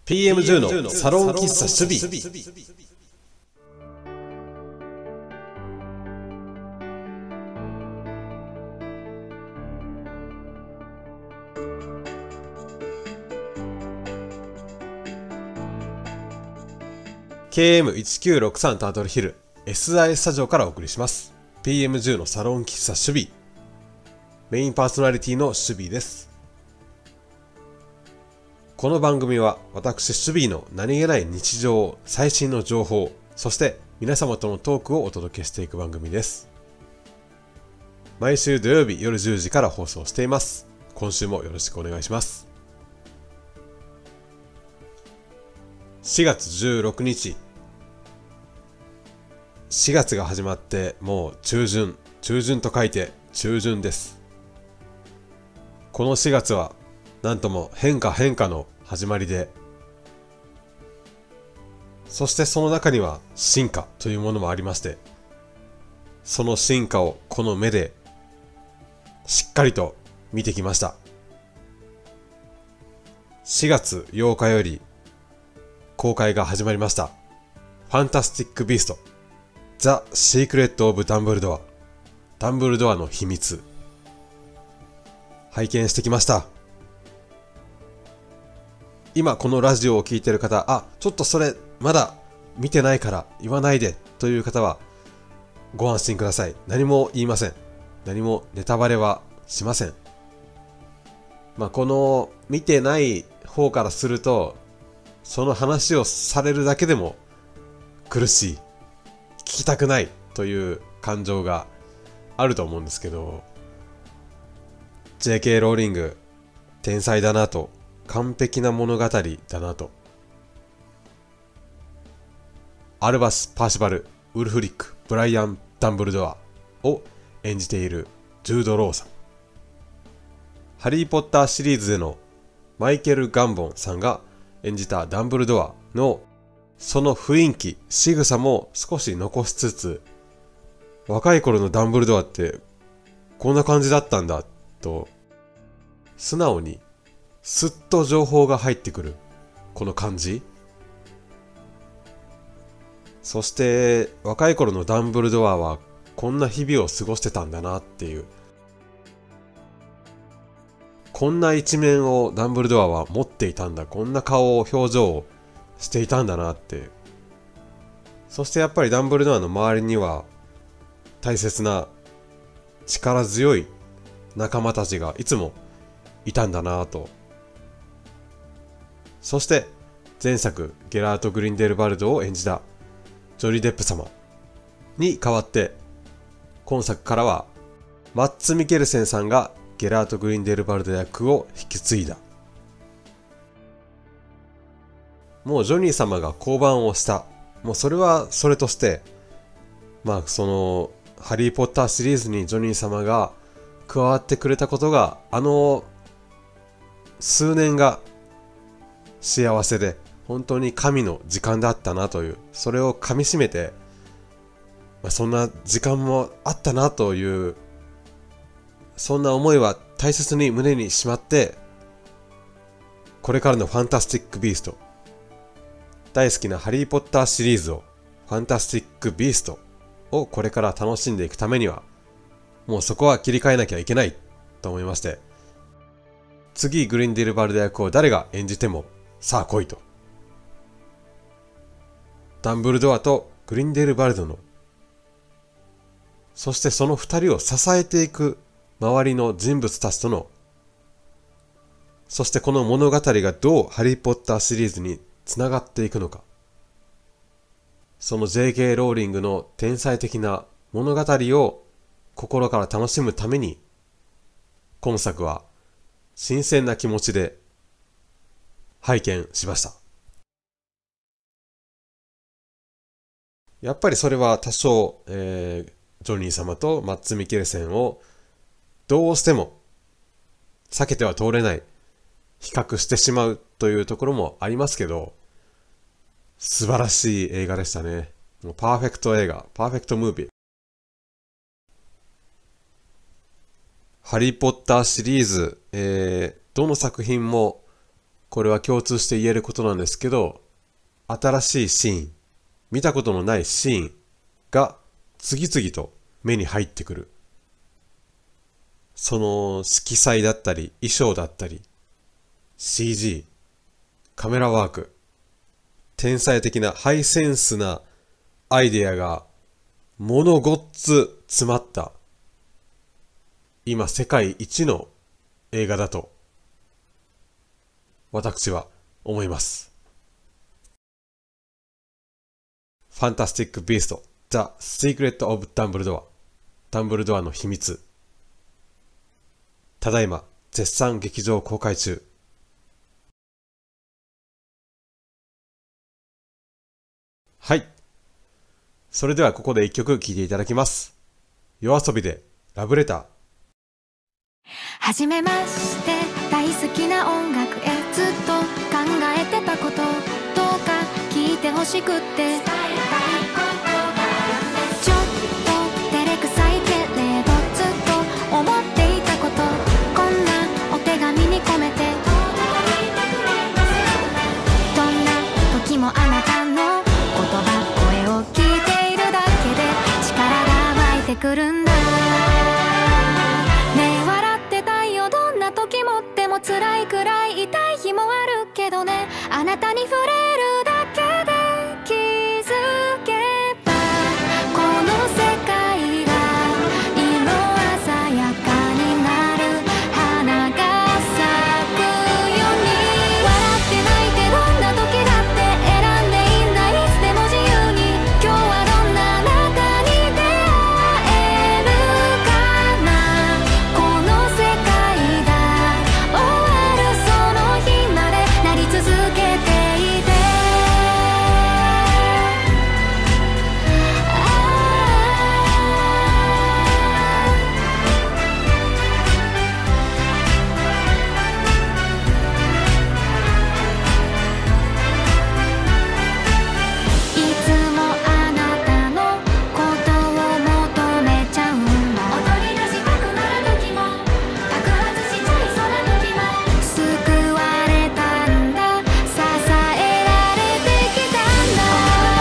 PM10 のサロン喫茶守備。KM1963 タートルヒル SI スタジオからお送りします。PM10 のサロン喫茶守備。メインパーソナリティの守備です。この番組は私守備の何気ない日常、最新の情報、そして皆様とのトークをお届けしていく番組です。毎週土曜日夜10時から放送しています。今週もよろしくお願いします。4月16日。4月が始まってもう中旬と書いて中旬です。この4月はなんとも変化の始まりで、そしてその中には進化というものもありまして、その進化をこの目でしっかりと見てきました。4月8日より公開が始まりました。ファンタスティック・ビースト、ザ・シークレット・オブ・ダンブルドア、ダンブルドアの秘密、拝見してきました。今このラジオを聞いている方、ちょっとそれまだ見てないから言わないでという方はご安心ください。何も言いません。何もネタバレはしません。この見てない方からすると、その話をされるだけでも苦しい、聞きたくないという感情があると思うんですけど、 JK ローリング天才だなと、完璧な物語だなと。アルバス・パーシバル・ウルフリック・ブライアン・ダンブルドアを演じているジュード・ローさん、ハリー・ポッターシリーズでのマイケル・ガンボンさんが演じたダンブルドアのその雰囲気、仕草も少し残しつつ、若い頃のダンブルドアってこんな感じだったんだと、素直にすっと情報が入ってくるこの感じ。そして若い頃のダンブルドアはこんな日々を過ごしてたんだなっていう、こんな一面をダンブルドアは持っていたんだ、こんな顔を表情をしていたんだなって。そしてやっぱりダンブルドアの周りには大切な力強い仲間たちがいつもいたんだなと。そして前作ゲラート・グリンデルバルドを演じたジョリー・デップ様に代わって、今作からはマッツ・ミケルセンさんがゲラート・グリンデルバルド役を引き継いだ。もうジョニー様が降板をした。もうそれはそれとして、そのハリー・ポッターシリーズにジョニー様が加わってくれたことが、数年が幸せで本当に神の時間だったなという、それを噛み締めて、そんな時間もあったなという、そんな思いは大切に胸にしまって、これからのファンタスティック・ビースト、大好きなハリー・ポッターシリーズを、ファンタスティック・ビーストをこれから楽しんでいくためには、もうそこは切り替えなきゃいけないと思いまして、次グリンデルバルド役を誰が演じてもさあ来いと。ダンブルドアとグリンデルバルドの、そしてその二人を支えていく周りの人物たちとの、そしてこの物語がどうハリー・ポッターシリーズにつながっていくのか。その JK ローリングの天才的な物語を心から楽しむために、今作は新鮮な気持ちで拝見しました。やっぱりそれは多少、ジョニー様とマッツ・ミケルセンをどうしても避けては通れない、比較してしまうというところもありますけど、素晴らしい映画でしたね。もうパーフェクト映画、パーフェクトムービー。ハリー・ポッターシリーズ、どの作品もこれは共通して言えることなんですけど、新しいシーン、見たことのないシーンが次々と目に入ってくる。その色彩だったり、衣装だったり、CG、カメラワーク、天才的なハイセンスなアイデアがものごっつ詰まった今世界一の映画だと私は思います。ファンタスティック・ビースト The Secret of Dumbledore ダンブルドアの秘密、ただいま絶賛劇場公開中。はい。それではここで一曲聴いていただきます。YOASOBIでラブレター。 はじめまして、大好きな音楽へずっと考えてたこと、どうか聞いてほしくって、ちょっと照れくさいけれどずっと思っていたこと、こんなお手紙に込めて、どんな時もあなたの言葉、声を聞いているだけで力が湧いてくるんだ。時もっても辛いくらい痛い日もあるけどね、あなたに触れるだけで気づけばこの世界が色鮮やかになる、花が咲くように。笑って泣いてどんな時だって選んでいいんだ、いつでも自由に。今日はどんなあなたに出会えるかな、この世界続けていて、いつもあなたのことを求めちゃうんだ。踊り出したくなる時も爆発しちゃいそうな時も、救われたんだ、支えられてきたんだ。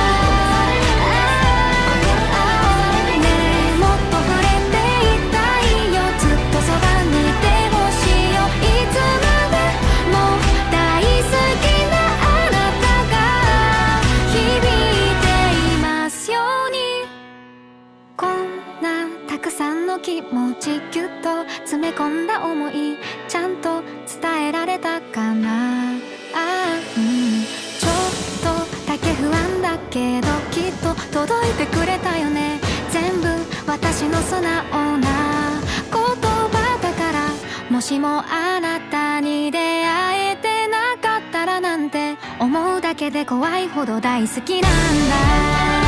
ねえ、もっと触れていたいよ、ずっとそばにいてほしいよ、いつまでも大好きなあなたが響いていますように。こんなたくさんの気持ちぎゅっと詰め込んだ思い、ちゃんと伝えられたかな。ちょっとだけ不安だけどきっと届いてくれたよね。全部私の素直な言葉だから、もしもあなたに出会えてなかったらなんて思うだけで怖いほど大好きなんだ。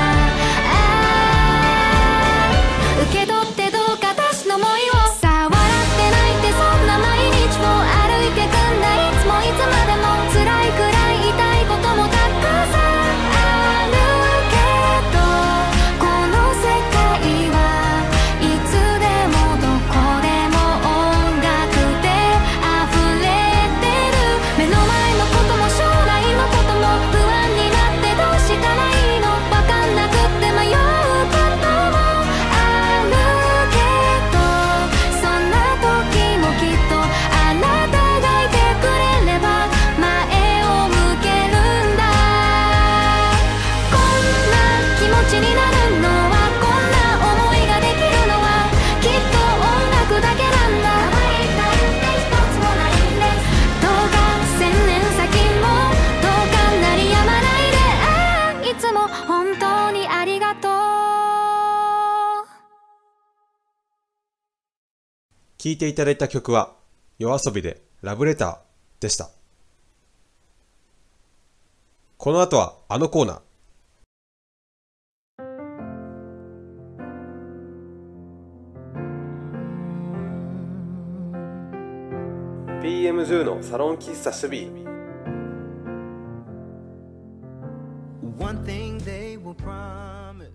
受け取ってどうか私の想いを。さあ笑って泣いてそんな毎日を歩いてくんだ、いつもいつまでも辛いくらい痛いこともたくさんあるけど、この世界はいつでもどこでも音楽で溢れてる。目の前のことも将来のことも不安になってどうしたらいいの、わかんなくって迷うこともあるけど、そんな時もきっとあなたがいてくれれば前を向けるんだ。こんな気持ちになるのは、こんな思いができるのはきっと音楽だけなんだ。可愛い歌って一つもないんです。どうか千年先もどうか鳴りやまないで、いつも本当にありがとう。 聴いていただいた曲は YOASOBI でラブレターでした。この後はあのコーナー。PM10 のサロン喫茶シュビー。 One thing they will promise.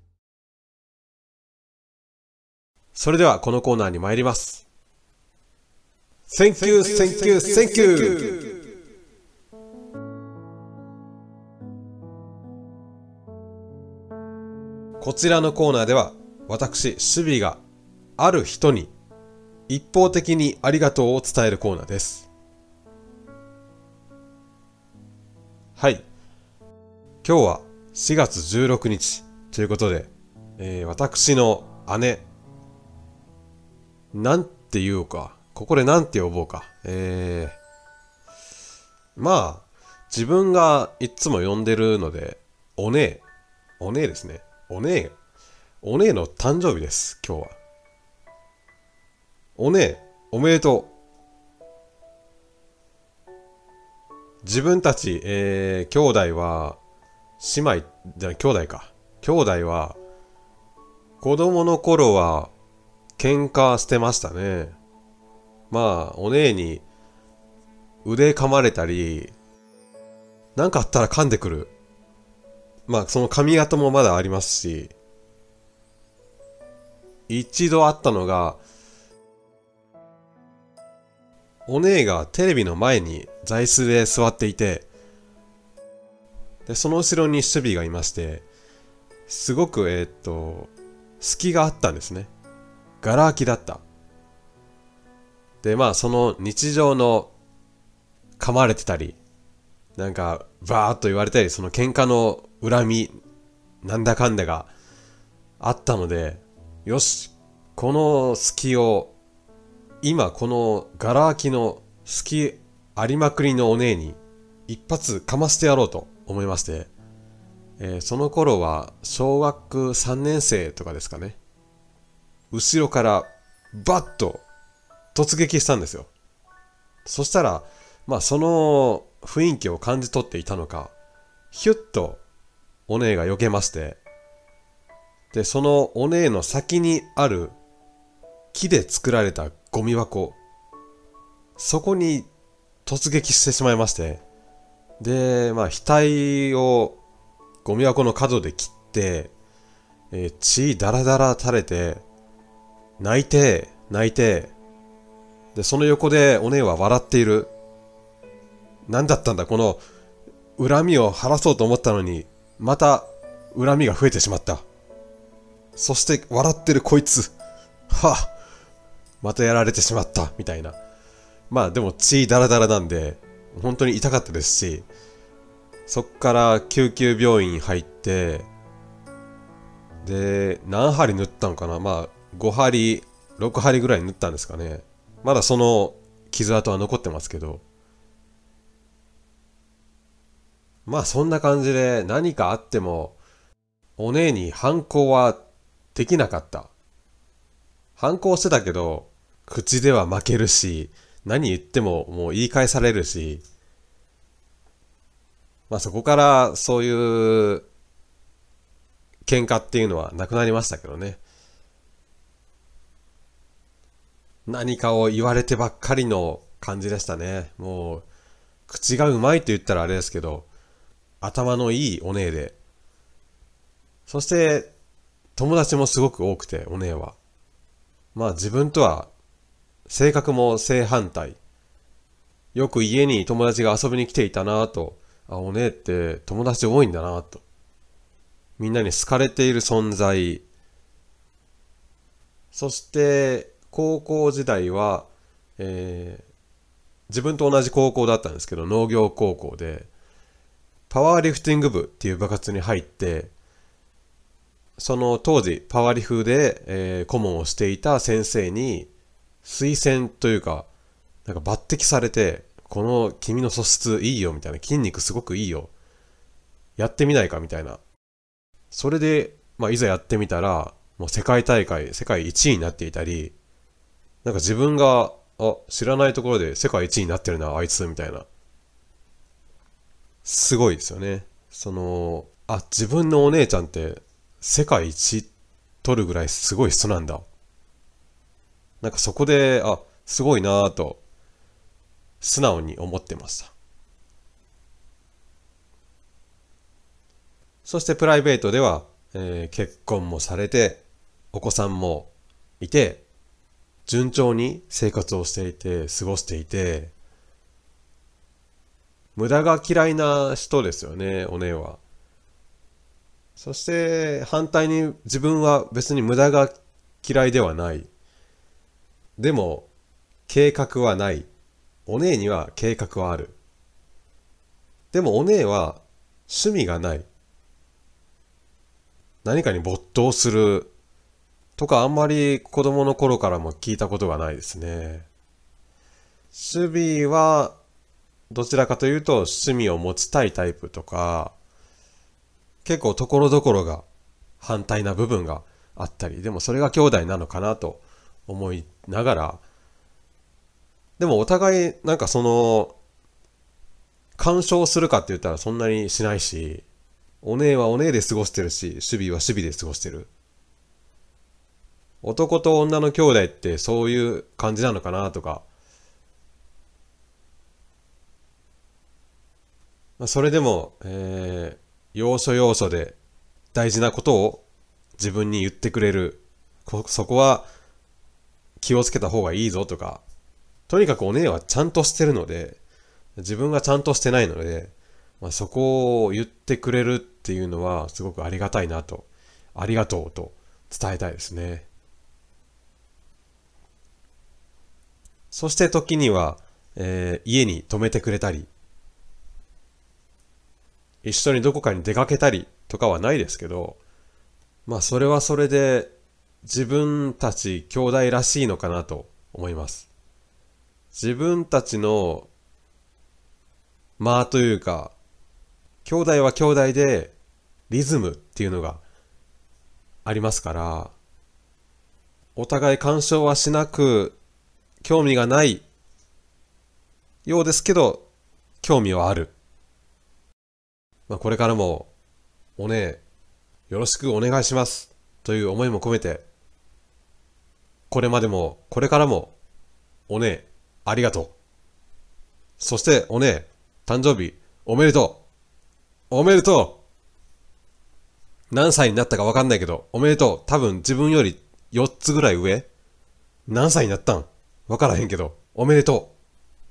それではこのコーナーに参ります。Thank you, thank you, thank you! こちらのコーナーでは私、守備がある人に一方的にありがとうを伝えるコーナーです。はい。今日は4月16日ということで、私の姉、なんて言おうか。ここでなんて呼ぼうか。まあ、自分がいつも呼んでるので、お姉ですね。お姉の誕生日です、今日は。お姉、おめでとう。自分たち、兄弟は、兄弟か。兄弟は、子供の頃は、喧嘩してましたね。まあ、お姉に、腕噛まれたり、なんかあったら噛んでくる。まあ、その髪型もまだありますし、一度あったのが、お姉がテレビの前に座椅子で座っていて、で、その後ろに守備がいまして、すごく、隙があったんですね。ガラ空きだった。で、まあ、その日常の噛まれてたり、なんか、バーっと言われたり、その喧嘩の恨み、なんだかんだがあったので、よし、この隙を、今このガラ空きの隙ありまくりのお姉に一発かましてやろうと思いまして、その頃は小学3年生とかですかね。後ろからバッと突撃したんですよ。そしたら、まあその雰囲気を感じ取っていたのか、ヒュッとお姉が避けまして、で、そのお姉の先にある木で作られたゴミ箱、そこに突撃してしまいまして、で、まあ額をゴミ箱の角で切って、血だらだら垂れて、泣いて、で、その横でお姉は笑っている。何だったんだ、この恨みを晴らそうと思ったのに、また恨みが増えてしまった。そして笑ってるこいつ、はぁ、またやられてしまった、みたいな。まあでも血だらだらなんで、本当に痛かったですし、そっから救急病院入って、で、何針縫ったのかな、まあ5針、6針ぐらい縫ったんですかね。まだその傷跡は残ってますけど、まあそんな感じで何かあっても、お姉に反抗はできなかった。反抗してたけど、口では負けるし、何言ってももう言い返されるし、まあそこからそういう喧嘩っていうのはなくなりましたけどね。何かを言われてばっかりの感じでしたね。もう、口がうまいと言ったらあれですけど、頭のいいお姉で。そして、友達もすごく多くて、お姉は。まあ自分とは、性格も正反対。よく家に友達が遊びに来ていたなぁと、あ、お姉って友達多いんだなぁと。みんなに好かれている存在。そして、高校時代は、自分と同じ高校だったんですけど、農業高校で、パワーリフティング部っていう部活に入って、その当時パワーリフで、顧問をしていた先生に推薦というか、なんか抜擢されて、この君の素質いいよみたいな、筋肉すごくいいよ。やってみないかみたいな。それで、まあいざやってみたら、もう世界大会、世界一位になっていたり、なんか自分が、知らないところで世界一位になってるな、あいつ、みたいな。すごいですよね。自分のお姉ちゃんって世界一取るぐらいすごい人なんだ。なんかそこで、すごいなぁと、素直に思ってました。そしてプライベートでは、結婚もされて、お子さんもいて、順調に生活をしていて、過ごしていて、無駄が嫌いな人ですよね、お姉は。 そして反対に自分は別に無駄が嫌いではない。でも計画はない。お姉には計画はある。でもお姉は趣味がない。何かに没頭するとかあんまり子供の頃からも聞いたことがないですね。守備はどちらかというと趣味を持ちたいタイプとか、結構ところどころが反対な部分があったり、でもそれが兄弟なのかなと思いながら、でもお互いなんかその干渉するかって言ったらそんなにしないし、お姉はお姉で過ごしてるし、守備は守備で過ごしてる。男と女の兄弟ってそういう感じなのかなとか、それでも、要所要所で大事なことを自分に言ってくれる。そこは気をつけた方がいいぞとか、とにかくお姉はちゃんとしてるので、自分がちゃんとしてないので、そこを言ってくれるっていうのはすごくありがたいなと、ありがとうと伝えたいですね。そして時には、家に泊めてくれたり、一緒にどこかに出かけたりとかはないですけど、それはそれで自分たち兄弟らしいのかなと思います。自分たちのというか、兄弟は兄弟でリズムっていうのがありますから、お互い干渉はしなく、興味がないようですけど、興味はある。これからもお姉よろしくお願いしますという思いも込めて、これまでもこれからもお姉ありがとう。そしてお姉誕生日おめでとう。おめでとう。何歳になったかわかんないけどおめでとう。多分自分より4つぐらい上。何歳になったんわからへんけどおめでとう。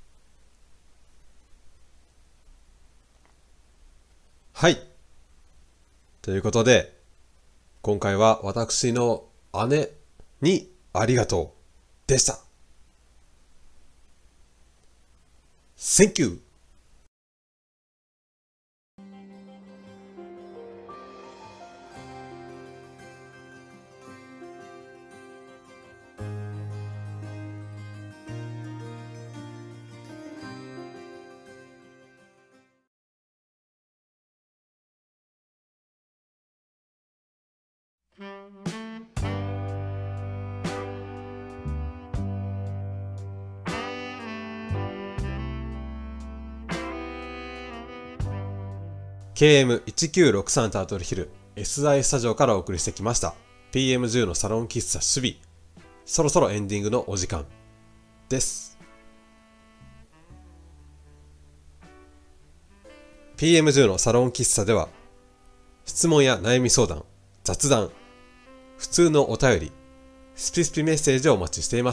はい。ということで、今回は私の姉にありがとうでした。Thank you! KM1963 タートルヒル SI スタジオからお送りしてきました PM10 のサロン喫茶守備。そろそろエンディングのお時間です。 PM10 のサロン喫茶では質問や悩み相談、雑談、普通のお便り、スピスピメッセージをお待ちしています。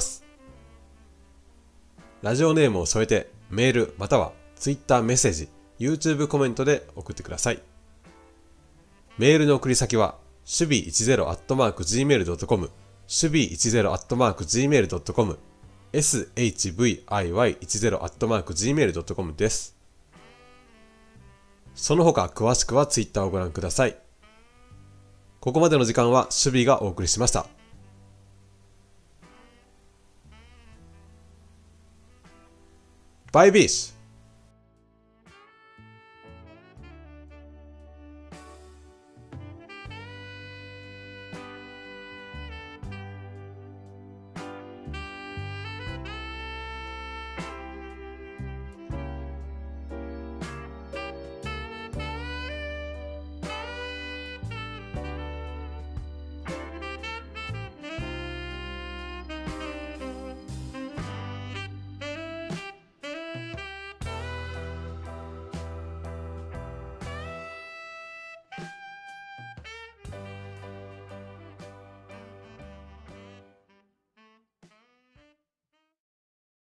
ラジオネームを添えてメールまたは Twitter メッセージ、YouTube コメントで送ってください。メールの送り先は、守備10@gmail.com、守備10@gmail.com、shviy10@gmail.com です。その他詳しくは Twitter をご覧ください。ここまでの時間は守備がお送りしました。バイビーシュ。